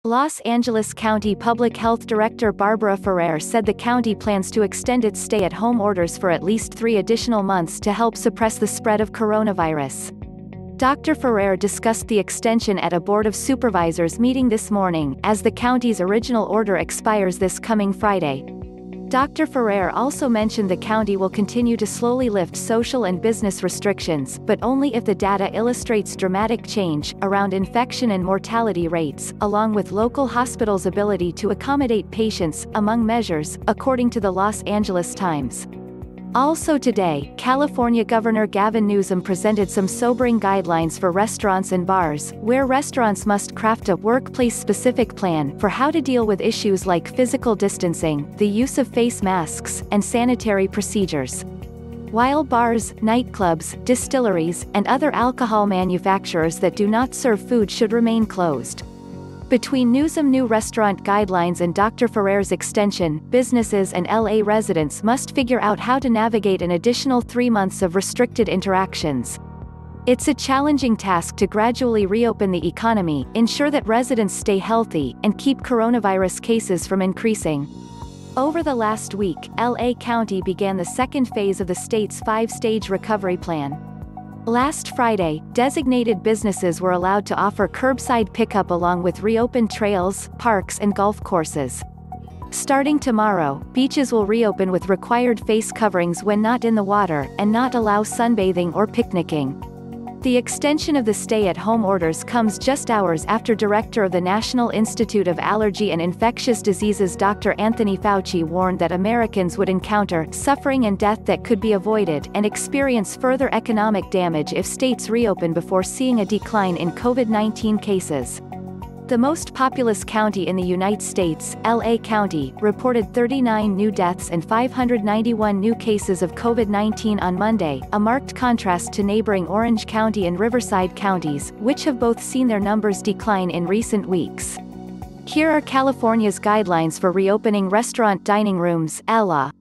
Los Angeles County Public Health Director Barbara Ferrer said the county plans to extend its stay-at-home orders for at least 3 additional months to help suppress the spread of coronavirus. Dr. Ferrer discussed the extension at a Board of Supervisors meeting this morning, as the county's original order expires this coming Friday. Dr. Ferrer also mentioned the county will continue to slowly lift social and business restrictions, but only if the data illustrates dramatic change around infection and mortality rates, along with local hospitals' ability to accommodate patients, among measures, according to the Los Angeles Times. Also today, California Governor Gavin Newsom presented some sobering guidelines for restaurants and bars, where restaurants must craft a workplace-specific plan for how to deal with issues like physical distancing, the use of face masks, and sanitary procedures. While bars, nightclubs, distilleries, and other alcohol manufacturers that do not serve food should remain closed. Between Newsom's new restaurant guidelines and Dr. Ferrer's extension, businesses and LA residents must figure out how to navigate an additional 3 months of restricted interactions. It's a challenging task to gradually reopen the economy, ensure that residents stay healthy, and keep coronavirus cases from increasing. Over the last week, LA County began the second phase of the state's 5-stage recovery plan. Last Friday, designated businesses were allowed to offer curbside pickup along with reopened trails, parks and golf courses. Starting tomorrow, beaches will reopen with required face coverings when not in the water, and not allow sunbathing or picnicking. The extension of the stay-at-home orders comes just hours after Director of the National Institute of Allergy and Infectious Diseases Dr. Anthony Fauci warned that Americans would encounter suffering and death that could be avoided and experience further economic damage if states reopen before seeing a decline in COVID-19 cases. The most populous county in the United States, LA County, reported 39 new deaths and 591 new cases of COVID-19 on Monday, a marked contrast to neighboring Orange County and Riverside counties, which have both seen their numbers decline in recent weeks. Here are California's guidelines for reopening restaurant dining rooms, ELA.